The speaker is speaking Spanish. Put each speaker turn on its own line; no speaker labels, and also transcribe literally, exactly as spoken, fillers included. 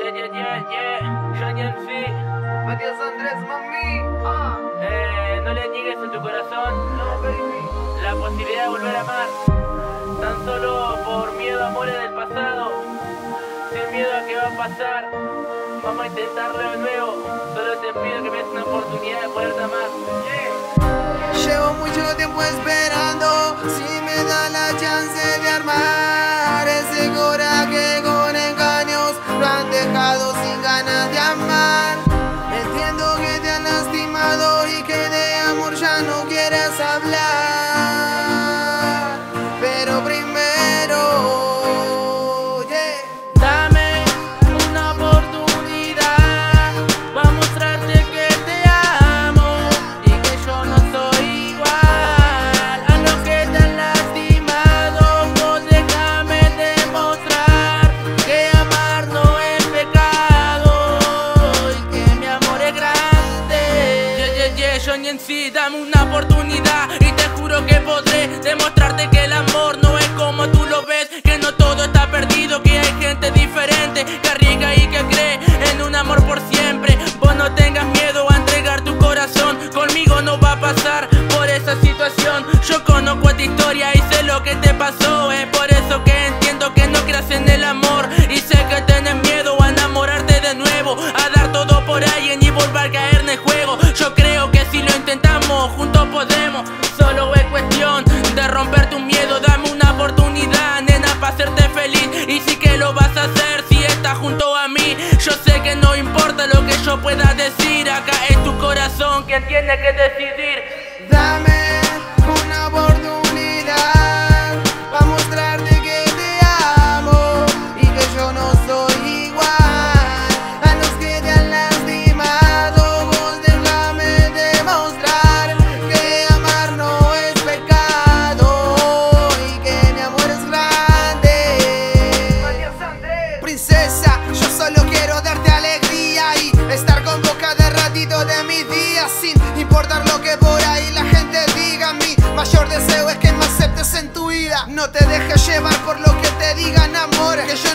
Yeah, yeah, yeah, yeah, Johnny M C,
Matías Andrés, mami. Ah.
eh, no le niegues a tu corazón
No, baby.
la posibilidad de volver a amar, tan solo por miedo a amores del pasado, sin miedo a qué va a pasar. Vamos a intentarlo de nuevo, solo te pido que me des una oportunidad de poderte amar. Yeah.
Llevo mucho tiempo esperando, si me da la chance de armar ese coraje con engaños, lo han dejado sin ganas de amar. Entiendo que te han lastimado y que de amor ya no quieres hablar, pero primero, yeah.
Dame una oportunidad para mostrarte que te amo y que yo no soy igual a los que te han lastimado. Vos déjame demostrar que amar no es pecado y que mi amor es grande. Yeah, yeah, yeah, Johnny M C, dame una oportunidad y te juro que podré demostrarte que el amor no es como tú lo ves, que no todo está perdido, que hay gente diferente que arriesga y que cree en un amor por siempre. Vos no tengas miedo a entregar tu corazón, conmigo no va a pasar por esa situación. Yo conozco tu historia y sé lo que te pasó, es por eso que entiendo que no creas en el amor y sé que tenés miedo a enamorarte de nuevo, a dar todo por alguien y volver a caer en el juego. Yo creo que si lo intentamos juntos podemos, solo es cuestión de romper tu miedo. Dame una oportunidad, nena, para hacerte feliz, y sí que lo vas a hacer si estás junto a mí. Yo sé que no importa lo que yo pueda decir, acá es tu corazón quien tiene que decidir.
Dame una oportunidad para mostrarte que te amo y que yo no soy igual a los que te han lastimado. Vos déjame demostrar que amar no es pecado y que mi amor es grande. Matías Andrés. Princesa, yo solo quiero darte alegría y estar con vos cada ratito de mis días, sin importar lo que por ahí la gente diga. Mi mayor deseo es que me aceptes en tu vida, no te dejes llevar por lo que te digan, amor, que yo